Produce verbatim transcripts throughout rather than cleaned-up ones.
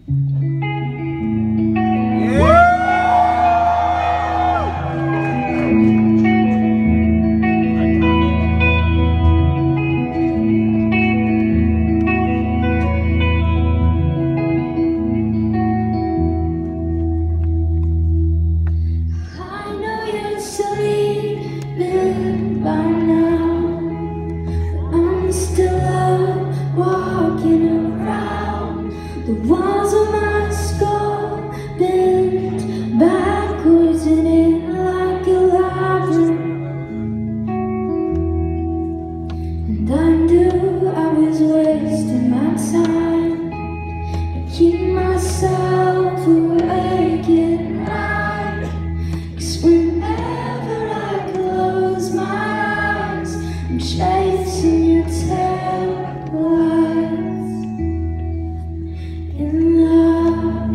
The walls of my skull bent backwards and in like a labyrinth. And I knew I was wasting my time. I keep myself awake at night, 'cause whenever I close my eyes, I'm chasing your tail lights. In love,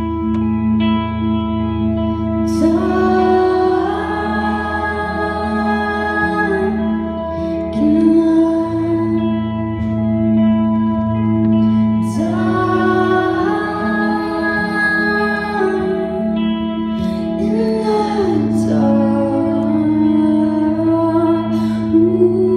dark in love, dark in the dark. Ooh.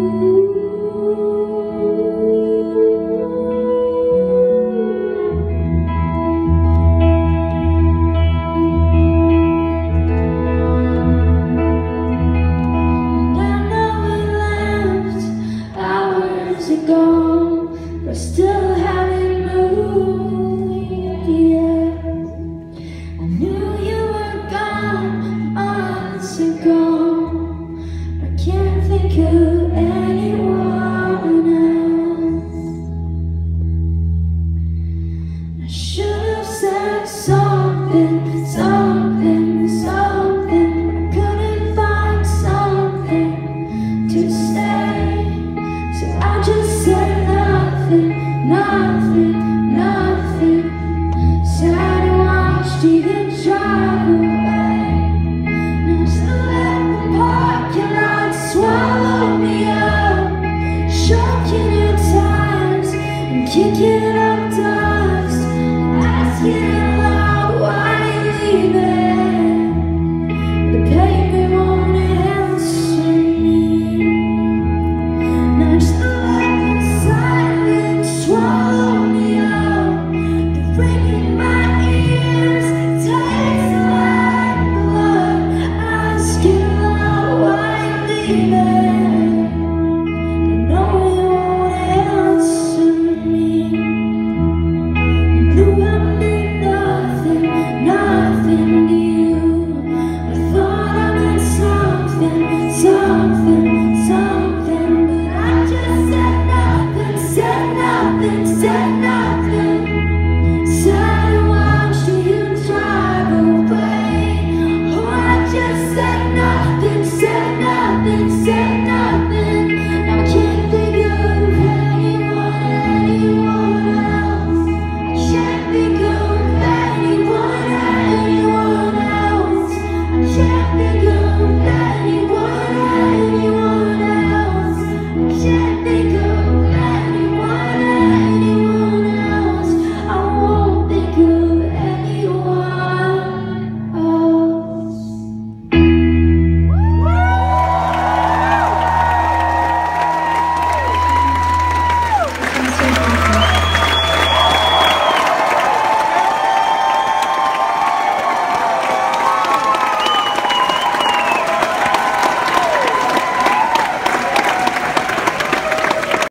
Ago, but still haven't moved yet. I knew you were gone months ago. I can't think of anyone else. I should have said something.